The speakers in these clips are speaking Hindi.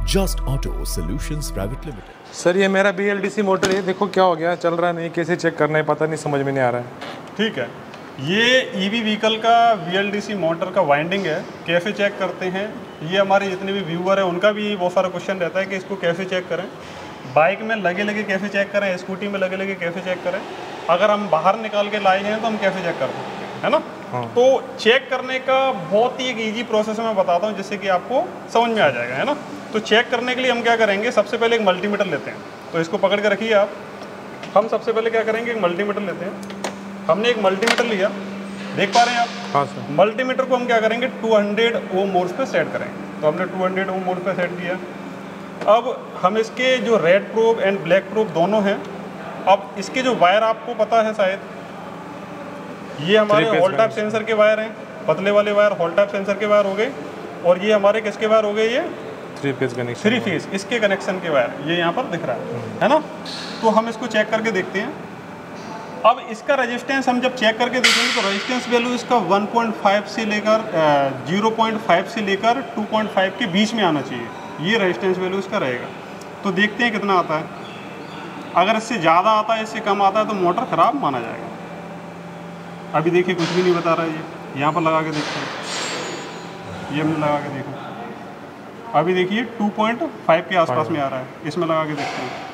Just Auto Solutions Private Limited. Sir ये मेरा BLDC मोटर है, देखो क्या हो गया, चल रहा नहीं, कैसे चेक करना है पता नहीं, समझ में नहीं आ रहा है। ठीक है, ये ईवी व्हीकल का VLDC मोटर का वाइंडिंग है, कैसे चेक करते हैं। ये हमारे जितने भी व्यूअर हैं उनका भी बहुत सारा क्वेश्चन रहता है कि इसको कैसे चेक करें, बाइक में लगे कैसे चेक करें, स्कूटी में लगे कैसे चेक करें, अगर हम बाहर निकाल के लाए हैं तो हम कैसे चेक कर सकते हैं, है ना। हाँ। तो चेक करने का बहुत ही एक ईजी प्रोसेस मैं बताता हूँ जिससे कि आपको समझ में आ जाएगा, है ना। तो चेक करने के लिए हम क्या करेंगे, सबसे पहले एक मल्टीमीटर लेते हैं, तो इसको पकड़ के रखिए आप। हम सबसे पहले क्या करेंगे, एक मल्टीमीटर लेते हैं। हमने एक मल्टीमीटर लिया, देख पा रहे हैं आप। हाँ सर। मल्टीमीटर को हम क्या करेंगे, 200 ओम मोड्स पे सेट करेंगे। तो हमने 200 ओम मोड्स पे सेट किया। अब हम इसके जो red probe and black probe दोनों हैं, अब इसके जो वायर आपको पता है शायद, ये हमारे हॉल टाइप सेंसर के वायर हैं, पतले वाले वायर हॉल टाइप सेंसर के वायर हो गए, और ये हमारे किसके वायर हो गए, ये 3 फेज कनेक्शन, 3 फेज इसके कनेक्शन के वायर, ये यहाँ पर दिख रहा है ना। तो हम इसको चेक करके देखते हैं। अब इसका रेजिस्टेंस हम जब चेक करके देखेंगे तो रेजिस्टेंस वैल्यू इसका 1.5 से लेकर 0.5 से लेकर 2.5 के बीच में आना चाहिए, ये रेजिस्टेंस वैल्यू इसका रहेगा। तो देखते हैं कितना आता है। अगर इससे ज़्यादा आता है, इससे कम आता है, तो मोटर ख़राब माना जाएगा। अभी देखिए कुछ भी नहीं बता रहा है, ये यहाँ पर लगा के देखते हैं, ये हमने लगा के देखा, अभी देखिए 2.5 के आसपास में आ रहा है। इसमें लगा के देखते हैं,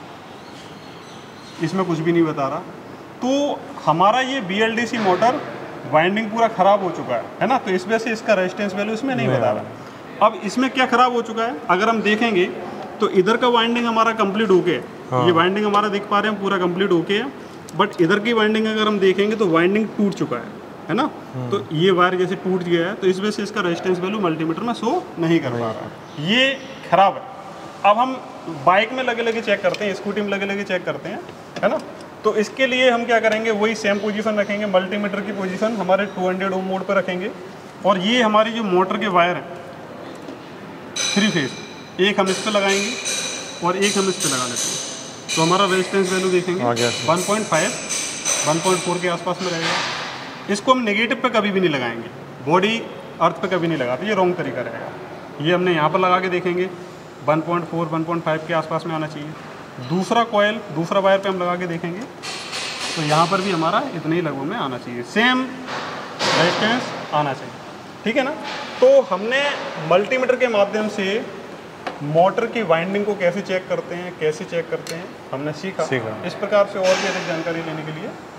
इसमें कुछ भी नहीं बता रहा। तो हमारा ये BLDC मोटर वाइंडिंग पूरा ख़राब हो चुका है ना। तो इस वजह से इसका रेजिस्टेंस वैल्यू इसमें नहीं बता रहा। अब इसमें क्या ख़राब हो चुका है, अगर हम देखेंगे तो इधर का वाइंडिंग हमारा कंप्लीट हो गया। हाँ। ये वाइंडिंग हमारा देख पा रहे हैं पूरा कंप्लीट हो गया, बट इधर की वाइंडिंग अगर हम देखेंगे तो वाइंडिंग टूट चुका है ना। तो ये वायर जैसे टूट गया है, तो इस वजह से इसका रेजिस्टेंस वैल्यू मल्टीमीटर में शो नहीं कर पा रहा है, ये खराब है। अब हम बाइक में लगे चेक करते हैं, स्कूटी में लगे चेक करते हैं, है ना। तो इसके लिए हम क्या करेंगे, वही सेम पोजीशन रखेंगे, मल्टीमीटर की पोजीशन हमारे 200 ओम मोड पर रखेंगे। और ये हमारी जो मोटर के वायर हैं 3 फेज, एक हम इस पर लगाएंगे और एक हम इस पर लगा लेते हैं। तो हमारा रेजिस्टेंस वैल्यू देखेंगे 1.5 1.4 के आसपास में रहेगा। इसको हम नेगेटिव पे कभी भी नहीं लगाएंगे, बॉडी अर्थ पे कभी नहीं लगाते, ये रॉन्ग तरीका रहेगा। ये हमने यहाँ पर लगा के देखेंगे, 1.4 1.5 के आसपास में आना चाहिए। दूसरा कॉयल दूसरा वायर पे हम लगा के देखेंगे, तो यहाँ पर भी हमारा इतने ही लगभग में आना चाहिए, सेम रेजिस्टेंस आना चाहिए, ठीक है ना। तो हमने मल्टीमीटर के माध्यम से मोटर की वाइंडिंग को कैसे चेक करते हैं, कैसे चेक करते हैं, हमने सीखा। इस प्रकार से और भी अधिक जानकारी लेने के लिए